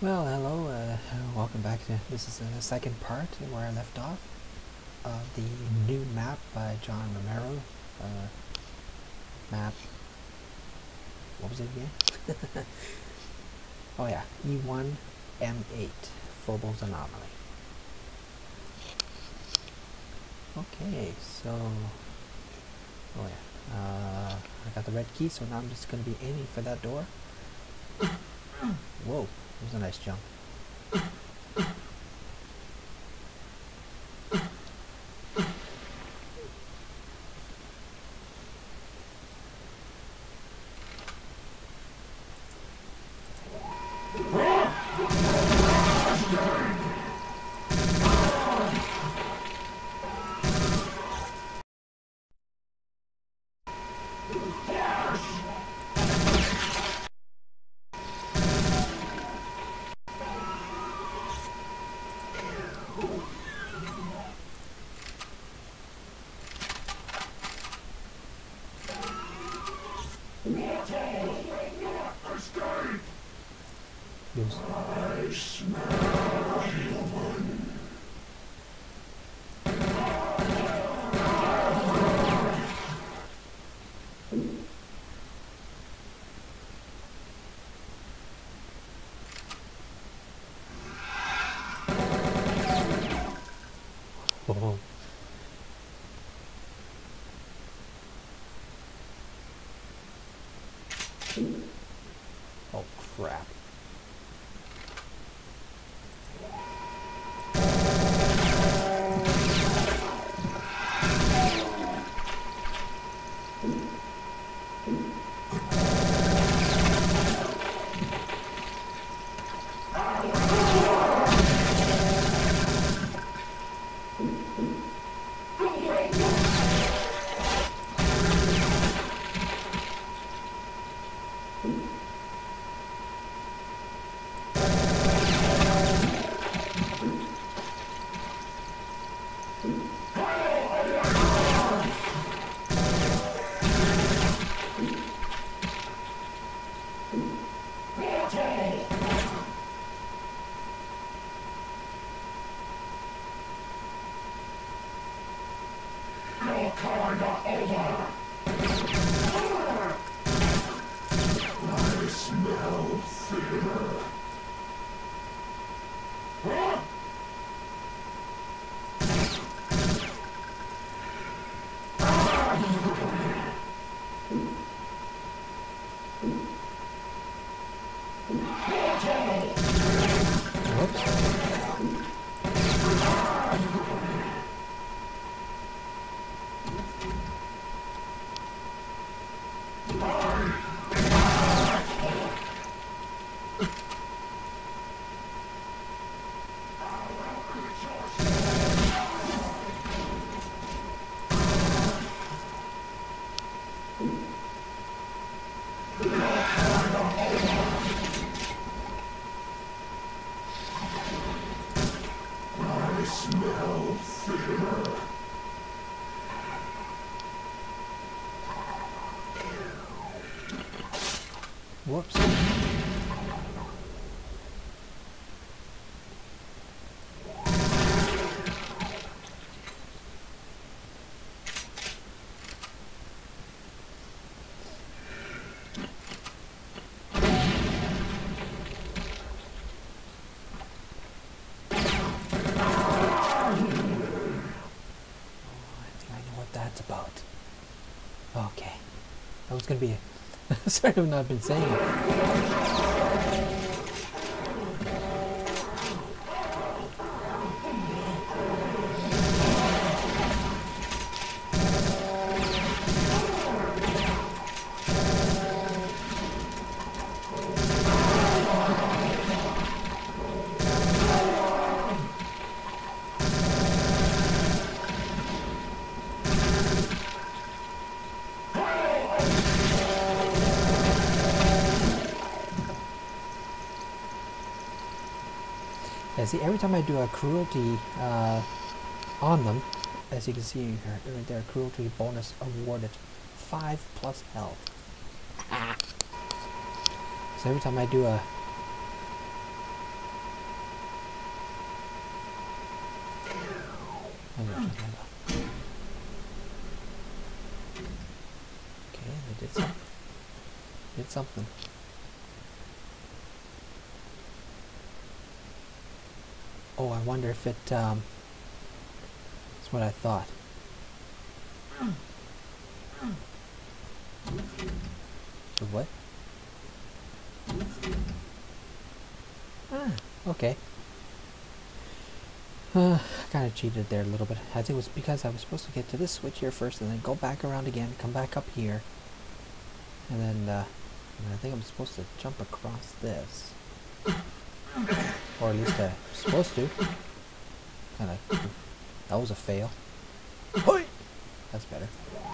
Well, hello, welcome back to, this is the second part where I left off of the new map by John Romero, map, what was it again? Oh yeah, E1M8, Phobos Anomaly. Okay, so, oh yeah, I got the red key, so now I'm just going to be aiming for that door. Whoa, that was a nice jump. Yes. I smell human. Oh. Oh crap. I smell fear. I smell fear. Whoops. That's about. Okay. That was gonna be a sorry I've not been saying it. Yeah, see, every time I do a cruelty on them, as you can see here, right there, cruelty bonus awarded 5+ health. So every time I do a Okay, they did something. Did something. Oh, I wonder if it, that's what I thought. So what? Ah, okay. Kind of cheated there a little bit. I think it was because I was supposed to get to this switch here first and then go back around again, come back up here. And then, I think I'm supposed to jump across this. Or at least I'm supposed to. Kinda, that was a fail. Hoi! That's better.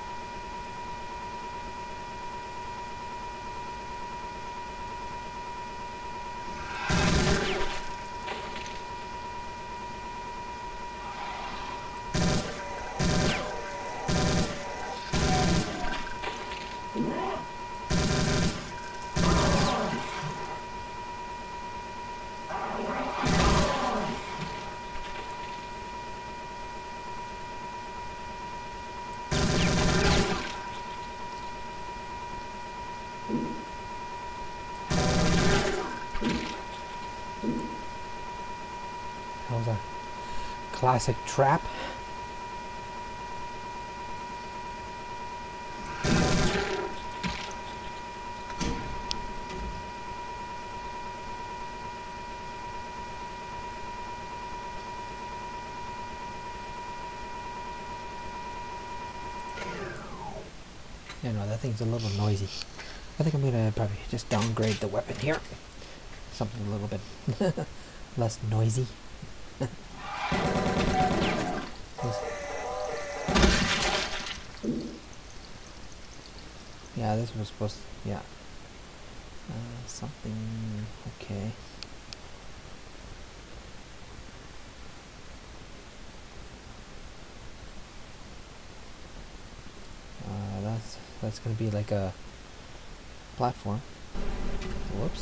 That was a classic trap. Yeah, no, that thing's a little noisy. I think I'm gonna probably just downgrade the weapon here. Something a little bit less noisy. Yeah, this was supposed to, yeah. Something, okay. That's gonna be like a platform. Whoops.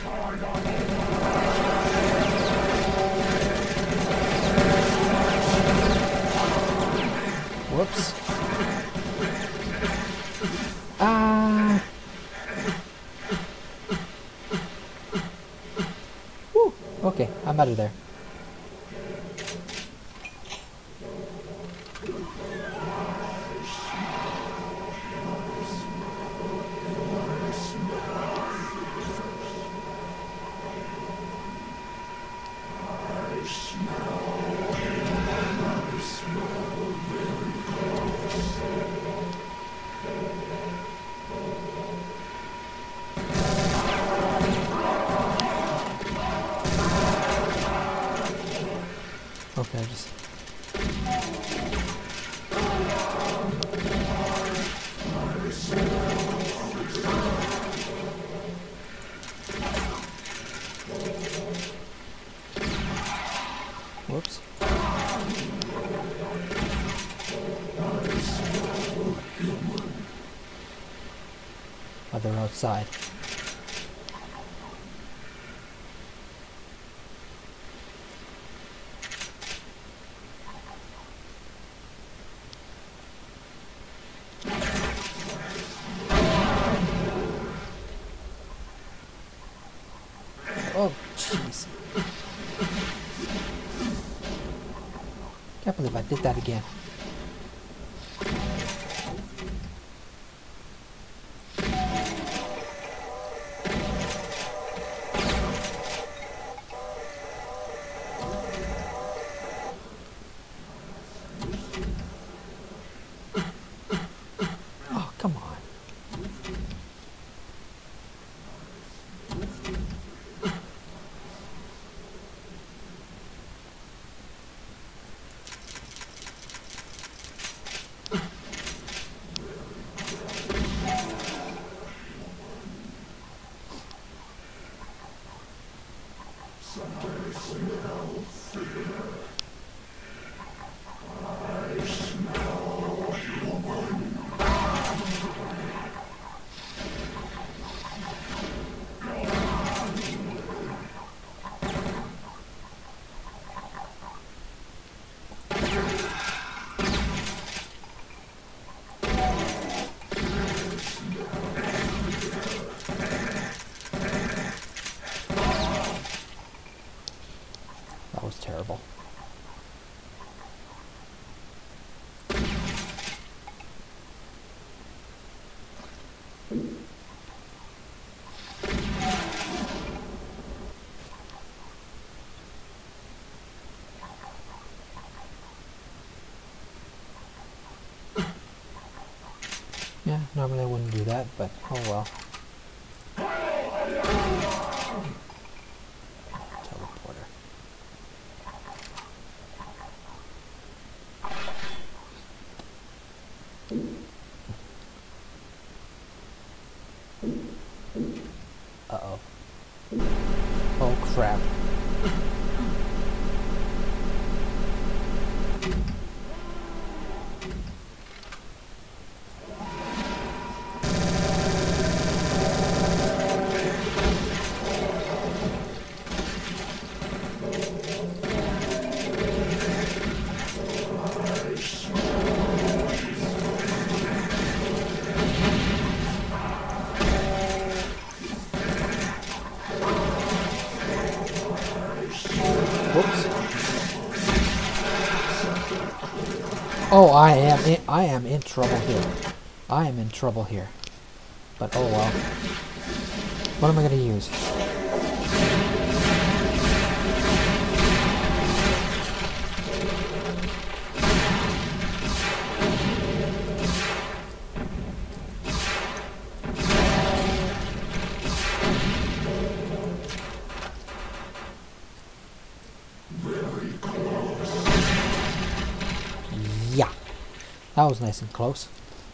Whoops. Ah. Woo. Okay, I'm out of there. Okay, I just... Whoops. Oh, they're outside. Oh, jeez. Can't believe I did that again. Oh, come on. Normally I wouldn't do that, but oh well. Teleporter. Uh-oh. Oh crap. Whoops. Oh, I am in trouble here. I am in trouble here. But oh well. What am I gonna use? Yeah. That was nice and close.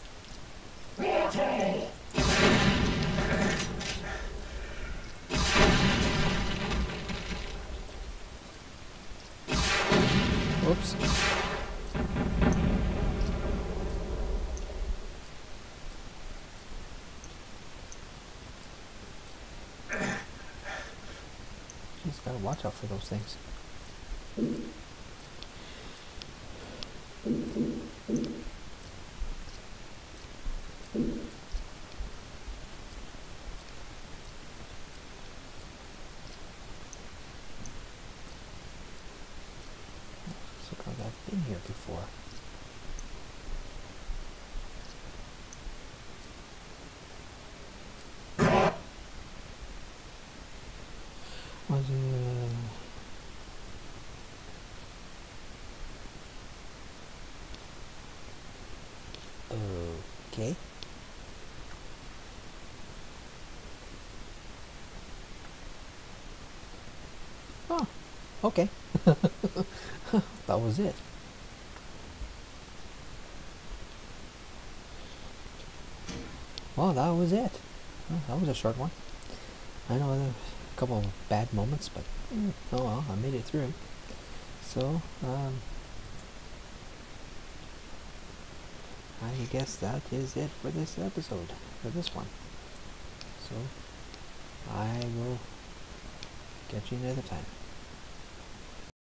Whoops. Just gotta watch out for those things. Because I've been here before. Was okay. Oh, okay. That was it. Well, that was it. Well, that was a short one. I know there was a couple of bad moments, but oh well, I made it through. So, I guess that is it for this episode, for this one. So, I will catch you another time.